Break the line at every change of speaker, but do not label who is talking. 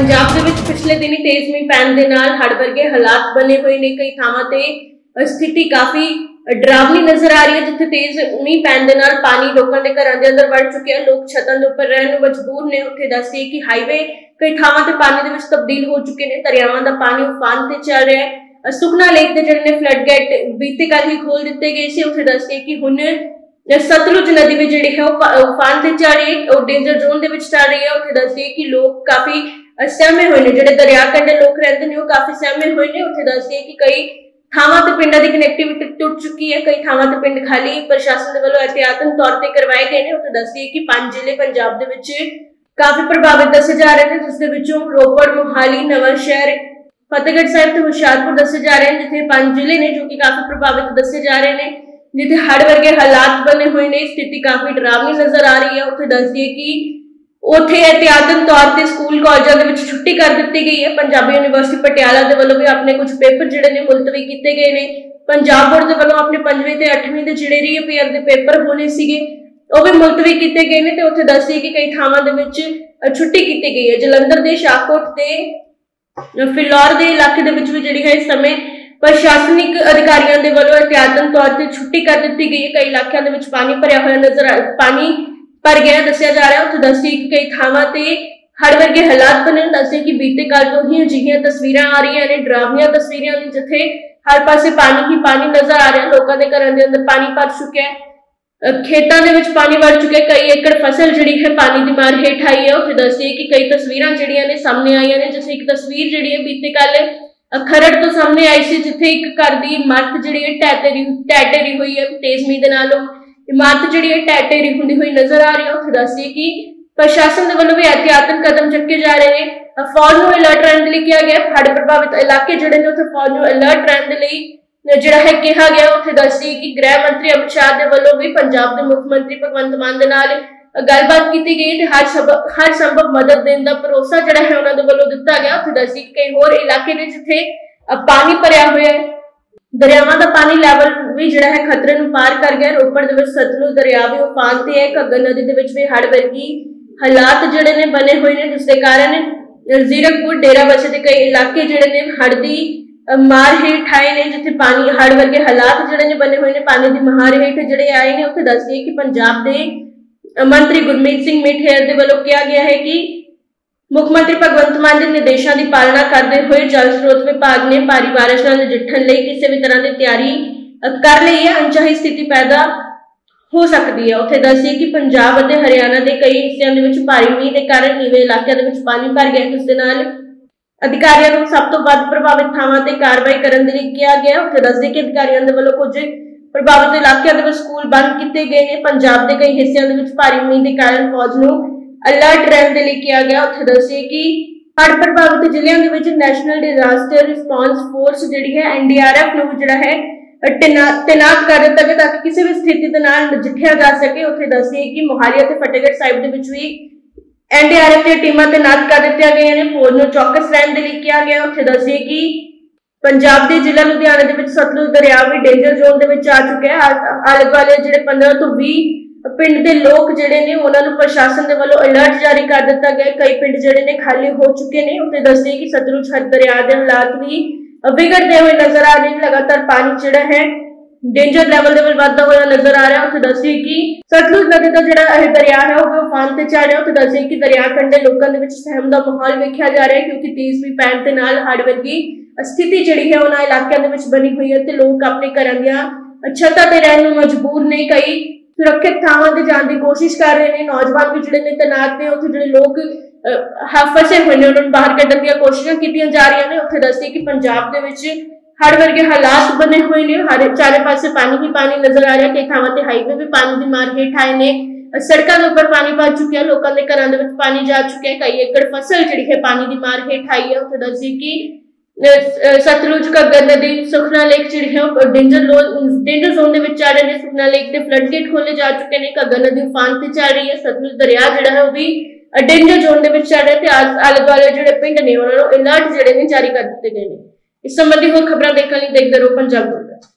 पंजाब दे विच पिछले दिनी तेज मींह पैण दे नाल हड़ वर्गे हालात बने हुए ने। कई थावां ते स्थिति काफी डरावनी नजर आ रही है, जिथे तेज मींह पैण दे नाल पानी लोकां दे घरां दे अंदर वड़ चुके हैं। लोग छतां दे उपर रहण नूं मजबूर ने। उत्थे दस दईए कि हाईवे कई थावां ते पानी दे विच तब्दील हो चुके ने। दरियावां दा पानी उफान ते चल रहा है। सुखना लेक दे जिहड़े ने फ्लड गेट बीते कल ही खोल दिते गए सी। उत्थे दस दईए कि हुण सतलुज नदी भी जिहड़ी है उफान ते चल रही है और डेंजर जोन दे विच चल रही है। उत्थे दस दईए कि लोग काफी सहमे हुए ने, जिहड़े दरिया कंढे लोग रहंदे ने काफी सहमे हुए ने। उत्थे दस दईए कि कई थावां ते पिंडां दी कनैक्टिविटी टुट चुकी है, कई थावां ते पिंड खाली प्रशासन दे वल्लों एहतियातन तौर ते करवाए गए ने। उत्थे दस दईए कि 5 जिले पंजाब दे विच काफी प्रभावित दसे जा रहे हैं, जिस दे विचों रोपड़, मोहाली, नवांशहर, फतेहगढ़ साहिब ते हुशियारपुर दसे जा रहे हैं, जिथे 5 जिले ने जो कि काफी प्रभावित दसे जा रहे हैं, जिथे हड़ वर्गे हालात बने हुए ने। स्थिति काफी डरावनी नजर आ रही है। उत्थे दस दईए कि उत्थे एहतियातन तौर ते स्कूल कॉलेजां दे विच छुट्टी कर दी गई है। पंजाबी यूनिवर्सिटी पटियाला दे वल्लों भी अपने कुछ पेपर जिहड़े ने मुलतवी कीते गए ने। पंजाब बोर्ड दे वल्लों अपने 5वीं ते 8वीं दे जिहड़े रीअपेयर दे पेपर होने सीगे ਉਹ भी मुलतवी कीते गए ने। ते उत्थे दस दईए कि कई थावां दे विच छुट्टी कीती गई है। जलंधर दे शाहकोट ते फिलौर दे इलाके दे विच भी जिहड़ी है इस समय प्रशासनिक अधिकारियों के वल्लों एहतियातन तौर पर छुट्टी कर दी गई है। कई इलाकों के पानी भरिया हुआ पानी भर गया दसिया जा रहा है। उत्थे दस दईए कि कई थावां ते हड़ वर्गे हालात बने। दस दईए कि बीते कल तो ही अजिहियां तस्वीरां आ रही ने, डरावनियां तस्वीरां ने, जिथे हर पासे पानी ही पानी नजर आ रहा है। लोगों के घरों के अंदर पानी भर चुका है, खेतों के विच पानी वड़ चुका है, कई एकड़ फसल जिहड़ी है पानी की मार हेठ आई है। उत्थे दस दईए कि कई तस्वीरां जिहड़ियां ने सामने आईयां ने, जिथे एक तस्वीर जिहड़ी है बीते कल खरड़ तो सामने आई सी, जिथे एक घर की इमारत जिहड़ी है ढह ढेरी हुई है। तेज मींह दे नाल इमारत जिहड़ी है ढह ढेरी हुंदी हुई नजर आ रही है। उत्थे दस दईए कि प्रशासन दे वल्लों भी एहतियातन कदम चुके जा रहे हैं। फौज नूं अलर्ट रहण दे लई किया गया। हड़ प्रभावित इलाके जिहड़े ने उत्थे फौज नूं अलर्ट रहण दे लई जिहड़ा है कहा गया। उत्थे दस दईए कि गृह मंत्री अमित शाह दे वल्लों भी पंजाब दे मुख मंत्री भगवंत मान दे नाल गलबात की गई ते हर संभव मदद देने का भरोसा जिहड़ा है उन्हां दे वल्लों दिता गया। उत्थे दस दईए कि कई होर इलाके ने जिथे पानी भरिया हुआ है, दरियावां दा पानी लैवल भी जिहड़ा है खतरे नूं पार कर गया। रोपड़ दे विच सतलुज दरिया भी उफान ते है। घग्गर नदी दे विच भी हड़ वर्गी हालात जिहड़े ने बने हुए ने, जिस दे कारण जीरकपुर, डेराबस्सी दे कई इलाके जिहड़े ने हड़ दी मार हेठ आए ने, जिथे पानी हड़ वर्गे हालात जिहड़े ने बने हुए ने, पानी दी महार हेठ जिहड़े आए ने। उत्थे दस दईए कि पंजाब दे मंत्री गुरमीत सिंह मिठेर दे वल्लों कहा गया है कि मुख्यमंत्री भगवंत मान के निर्देशों की पालना करते हुए जल स्रोत विभाग ने भारी बारिश नाल नजिठण लई किसी भी तरह की तैयारी कर ली है। अनचाही स्थिति पैदा हो सकती है। उत्थे दस दईए कि पंजाब और हरियाणा के कई हिस्सों के भारी मींह के कारण नीवे इलाकों के पानी भर गया, जिस दे नाल अधिकारियों को सब तो वध प्रभावित थावां ते कार्रवाई करने के लिए किया गया। उत्थे दस दईए कि अधिकारियों के वल्लों कुछ प्रभावित इलाकों के स्कूल बंद किए गए हैं। पंजाब के कई हिस्सों के भारी मींह के कारण फौज नूं अलर्ट रहने के लिए किया गया। उत्थे दस दईए कि हड़ प्रभावित जिलों के विच नैशनल डिजास्टर रिस्पॉन्स फोर्स जिहड़ी है NDRF नूं जिहड़ा है तैनात कर दिता गया ताकि किसी भी स्थिति के नाल नजिठिया जा सके। उत्थे दस दईए कि मोहाली ते फतेहगढ़ साहिब दे विच भी NDRF दी टीमां तैनात कर दित्तियां गईयां ने। फौज नूं चौकस रहने के लिए किया गया। उत्थे दस दईए कि पंजाब के जिला लुधियाना दे विच सतलुज दरिया भी डेंजर जोन दे विच आ चुका है। आले दुआले जिहड़े 15 तो 20 पिंड के लोग जिहड़े ने उन्हां नूं प्रशासन दे वल्लों अलर्ट जारी कर दिता गया। कई पिंड जिहड़े ने खाली हो चुके ने। उत्ते दस दईए कि सतलुज दरिया के हालात भी बिगड़ते हुए नजर आ रहे हैं। लगातार पानी जिहड़ा है डेंजर लेवल दे विच वधदा होया नजर आ रहा है। उत्ते दस दईए कि सतलुज नदी का जिहड़ा दरिया है वो उफान ते चढ़ रहा है। उत्ते दस दईए कि दरिया कंढे लोकां दे विच सहम दा माहौल वेखिया जा रहा है, क्योंकि तेज मींह पैण दे नाल हड़ वर्गी स्थिति जिहड़ी है उन्हां इलाकों दे विच बनी हुई है ते लोग अपने घरां दीआं छत्तां ते रहण नूं मजबूर ने। कई सुरक्षित थावां ते जाण की कोशिश कर रहे हैं। नौजवान भी जिहड़े ने तैनात ने। उत्थे जिहड़े लोग फसे हुए ने उन्हां नूं बाहर कढण दी कोशिशां कीतीआं जा रही ने। उत्थे दस दईए कि पंजाब दे विच हड़ वर्गे हालात बने हुए ने। हर चारे पासे पानी ही पानी नजर आ रहा है। कई थावां ते हाईवे भी पानी की मार हेठ आए ने। सड़कों के उपर पानी भर चुका है, लोगों के घरों के पानी जा चुका है, कई एकड़ फसल जिहड़ी है पानी की मार हेठ आई है। उत्थे दस दईए कि सतलुज, घग्गर नदी, सुखना लेक जिहड़ी है डेंजर जोन दे विच आ रहे ने। सुखना लेक के फ्लड गेट खोले जा चुके हैं। घग्गर नदी उफान ते चल रही है। सतलुज दरिया जिहड़ा है वो भी डेंजर जोन दे विच चल रहा है ते आले दुआले जिहड़े पिंड ने उन्हां नूं अलर्ट जिहड़े ने जारी कर दिते गए ने। इस संबंधी होर खबरां देखण लई देखदे ਰਹੋ पंजाब बोलदा।